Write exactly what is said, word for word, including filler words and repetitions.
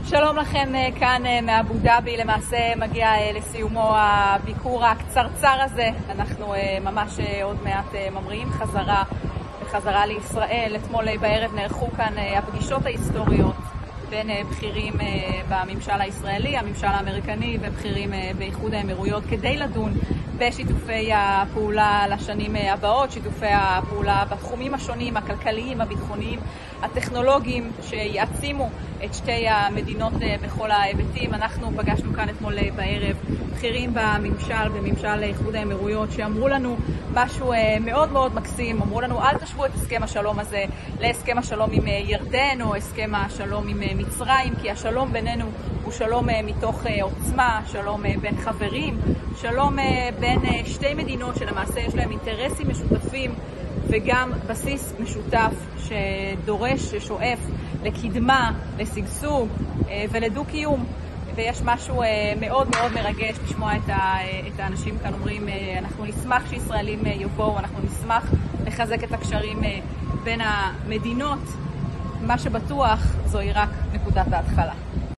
שלום לכם כאן מאבו דאבי. למעשה מגיע לסיומו הביקור הקצרצר הזה. אנחנו ממש עוד מעט ממריאים חזרה בחזרה לישראל. אתמול בערב נערכו כאן הפגישות ההיסטוריות בין בכירים בממשל הישראלי, הממשל האמריקני ובכירים באיחוד האמירויות כדי לדון בשיתופי הפעולה לשנים הבאות, שיתופי הפעולה בתחומים השונים, הכלכליים, הביטחוניים, הטכנולוגיים, שיעצימו את שתי המדינות בכל ההיבטים. אנחנו פגשנו כאן אתמול בערב בכירים בממשל, בממשל איחוד האמירויות, שאמרו לנו משהו מאוד מאוד מקסים. אמרו לנו, אל תשוו את הסכם השלום הזה להסכם השלום עם ירדן או הסכם השלום עם מצרים, כי השלום בינינו הוא שלום מתוך עוצמה, שלום בין חברים, שלום בין שתי מדינות שלמעשה יש להם אינטרסים משותפים וגם בסיס משותף שדורש, ששואף לקדמה, לשגשוג ולדו-קיום. ויש משהו מאוד מאוד מרגש לשמוע את האנשים כאן אומרים, אנחנו נשמח שישראלים יבואו, אנחנו נשמח לחזק את הקשרים בין המדינות. מה שבטוח זוהי רק נקודת ההתחלה.